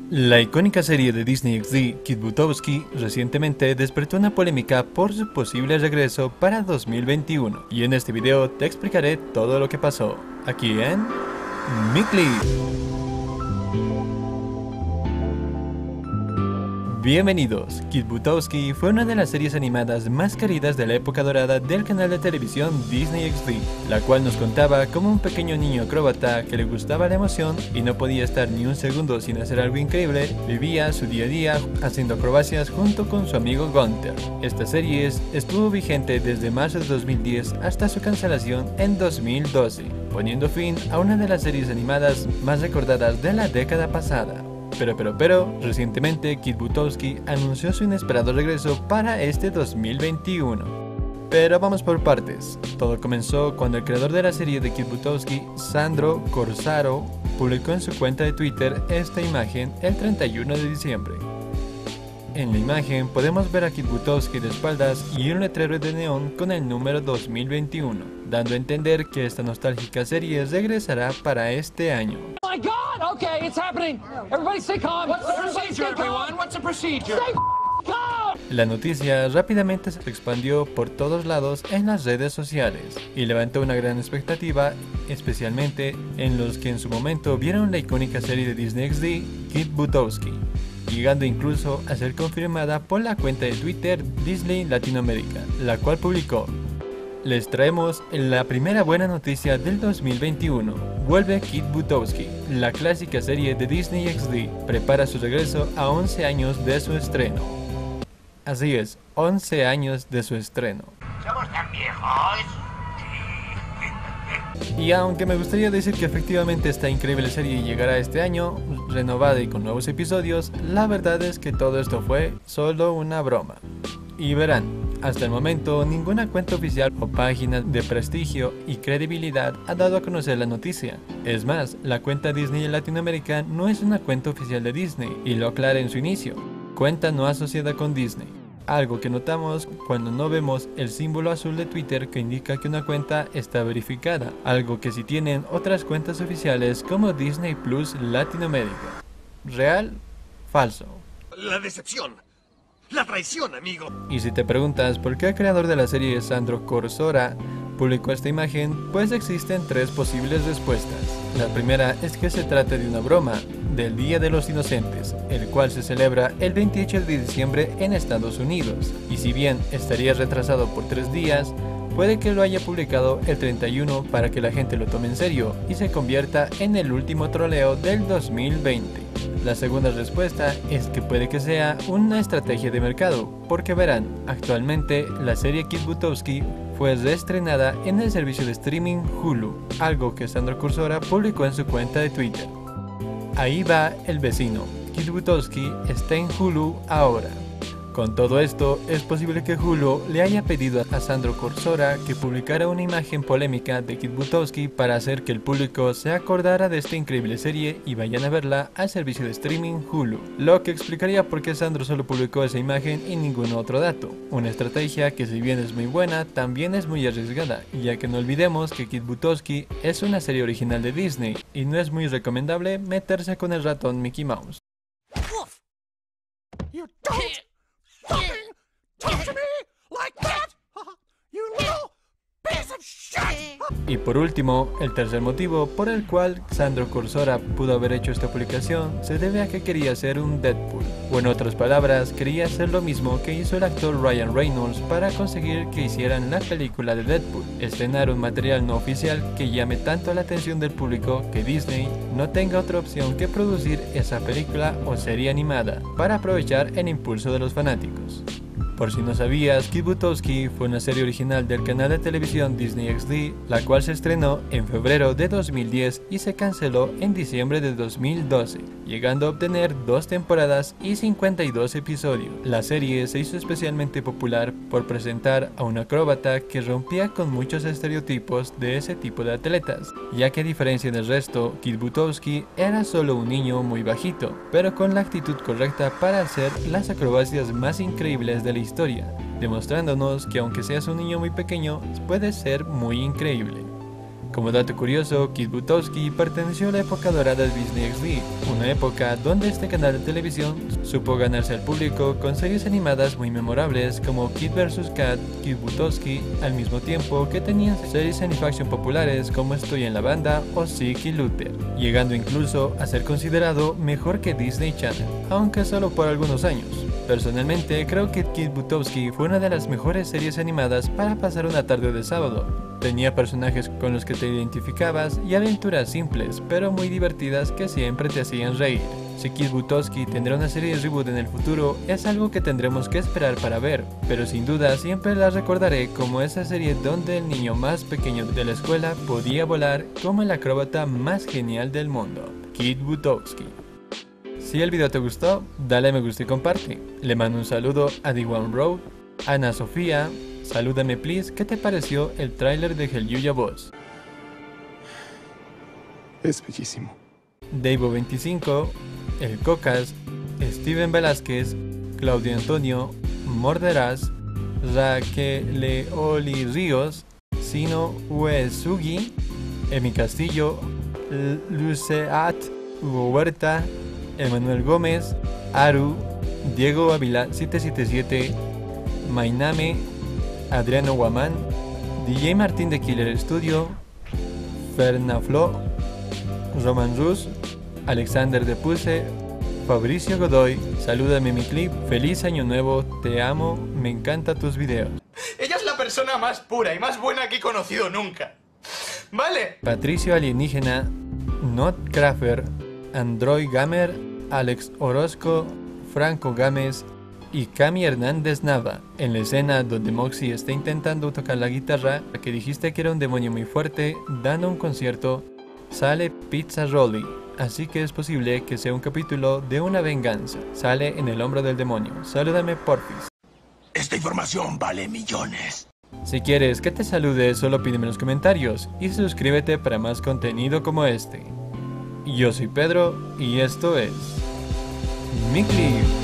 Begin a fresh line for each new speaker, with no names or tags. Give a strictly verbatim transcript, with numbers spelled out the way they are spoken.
La icónica serie de Disney X D, Kid Butowski, recientemente despertó una polémica por su posible regreso para dos mil veintiuno, y en este video te explicaré todo lo que pasó, aquí en Mi Clip. Bienvenidos. Kid Butowski fue una de las series animadas más queridas de la época dorada del canal de televisión Disney X D, la cual nos contaba como un pequeño niño acróbata que le gustaba la emoción y no podía estar ni un segundo sin hacer algo increíble, vivía su día a día haciendo acrobacias junto con su amigo Gunther. Esta serie estuvo vigente desde marzo de dos mil diez hasta su cancelación en dos mil doce, poniendo fin a una de las series animadas más recordadas de la década pasada. Pero pero pero, recientemente Kid Butowski anunció su inesperado regreso para este dos mil veintiuno. Pero vamos por partes. Todo comenzó cuando el creador de la serie de Kid Butowski, Sandro Corsaro, publicó en su cuenta de Twitter esta imagen el treinta y uno de diciembre. En la imagen podemos ver a Kid Butowski de espaldas y un letrero de neón con el número dos mil veintiuno, dando a entender que esta nostálgica serie regresará para este año.
Oh my God! Okay, it's happening. Everybody stay calm. What's the procedure, everyone? What's the procedure? Stay calm.
La noticia rápidamente se expandió por todos lados en las redes sociales y levantó una gran expectativa, especialmente en los que en su momento vieron la icónica serie de Disney X D, Kid Butowski, llegando incluso a ser confirmada por la cuenta de Twitter Disney Latinoamérica, la cual publicó: les traemos la primera buena noticia del dos mil veintiuno. Vuelve Kid Butowski, la clásica serie de Disney X D, prepara su regreso a once años de su estreno. Así es, once años de su estreno.
¿Somos tan viejos?
Y aunque me gustaría decir que efectivamente esta increíble serie llegará este año, renovada y con nuevos episodios, la verdad es que todo esto fue solo una broma. Y verán, hasta el momento ninguna cuenta oficial o página de prestigio y credibilidad ha dado a conocer la noticia. Es más, la cuenta Disney Latinoamérica no es una cuenta oficial de Disney, y lo aclara en su inicio: cuenta no asociada con Disney. Algo que notamos cuando no vemos el símbolo azul de Twitter que indica que una cuenta está verificada, algo que sí tienen otras cuentas oficiales como Disney Plus Latinoamérica. ¿Real? Falso.
La decepción. La traición, amigo.
Y si te preguntas por qué el creador de la serie, Sandro Corsaro, publicó esta imagen, pues existen tres posibles respuestas. La primera es que se trata de una broma del Día de los Inocentes, el cual se celebra el veintiocho de diciembre en Estados Unidos, y si bien estaría retrasado por tres días, puede que lo haya publicado el treinta y uno para que la gente lo tome en serio y se convierta en el último troleo del dos mil veinte. La segunda respuesta es que puede que sea una estrategia de mercado, porque verán, actualmente la serie Kid Butowski fue reestrenada en el servicio de streaming Hulu, algo que Sandro Corsaro publicó en su cuenta de Twitter. Ahí va el vecino, Kid Butowski está en Hulu ahora. Con todo esto, es posible que Hulu le haya pedido a Sandro Corsaro que publicara una imagen polémica de Kid Butowski para hacer que el público se acordara de esta increíble serie y vayan a verla al servicio de streaming Hulu, lo que explicaría por qué Sandro solo publicó esa imagen y ningún otro dato. Una estrategia que, si bien es muy buena, también es muy arriesgada, ya que no olvidemos que Kid Butowski es una serie original de Disney y no es muy recomendable meterse con el ratón Mickey Mouse.
You don't fucking talk to me like that, you little piece of shit.
Y por último, el tercer motivo por el cual Sandro Corsaro pudo haber hecho esta publicación se debe a que quería ser un Deadpool, o en otras palabras, quería hacer lo mismo que hizo el actor Ryan Reynolds para conseguir que hicieran la película de Deadpool: estrenar un material no oficial que llame tanto la atención del público que Disney no tenga otra opción que producir esa película o serie animada para aprovechar el impulso de los fanáticos. Por si no sabías, Kid Butowski fue una serie original del canal de televisión Disney X D, la cual se estrenó en febrero de dos mil diez y se canceló en diciembre de dos mil doce, llegando a obtener dos temporadas y cincuenta y dos episodios. La serie se hizo especialmente popular por presentar a un acróbata que rompía con muchos estereotipos de ese tipo de atletas, ya que a diferencia del resto, Kid Butowski era solo un niño muy bajito, pero con la actitud correcta para hacer las acrobacias más increíbles de la historia, demostrándonos que aunque seas un niño muy pequeño, puedes ser muy increíble. Como dato curioso, Kid Butowski perteneció a la época dorada de Disney X D, una época donde este canal de televisión supo ganarse al público con series animadas muy memorables como Kid versus. Kat, Kid Butowski, al mismo tiempo que tenían series Animaction populares como Estoy en la banda o Zeke y Luther, llegando incluso a ser considerado mejor que Disney Channel, aunque solo por algunos años. Personalmente creo que Kid Butowski fue una de las mejores series animadas para pasar una tarde de sábado. Tenía personajes con los que te identificabas y aventuras simples pero muy divertidas que siempre te hacían reír. Si Kid Butowski tendrá una serie de reboot en el futuro es algo que tendremos que esperar para ver, pero sin duda siempre la recordaré como esa serie donde el niño más pequeño de la escuela podía volar como el acróbata más genial del mundo, Kid Butowski. Si el video te gustó, dale me gusta y comparte. Le mando un saludo a The One Road, Ana Sofía, salúdame please, ¿qué te pareció el tráiler de Hellyuya Boss?
Es bellísimo.
Davo veinticinco, El Cocas, Steven Velázquez, Claudio Antonio, Morderaz, Raqueleoli Ríos, Sino Uesugi, Emi Castillo, Luceat Huerta, Emanuel Gómez, Aru, Diego Ávila siete siete siete, Mainame, Adriano Guamán, D J Martín de Killer Studio, Fernaflo, Roman Rus, Alexander de Puse, Fabricio Godoy, salúdame mi clip, feliz año nuevo, te amo, me encantan tus videos.
Ella es la persona más pura y más buena que he conocido nunca. ¿Vale?
Patricio Alienígena, Not Craffer, Android Gamer, Alex Orozco, Franco Gámez y Cami Hernández Nava. En la escena donde Moxie está intentando tocar la guitarra, que dijiste que era un demonio muy fuerte, dando un concierto, sale Pizza Rolly, así que es posible que sea un capítulo de una venganza. Sale en el hombro del demonio. Salúdame porfis.
Esta información vale millones.
Si quieres que te salude, solo pídeme en los comentarios y suscríbete para más contenido como este. Yo soy Pedro y esto es Mi Clip.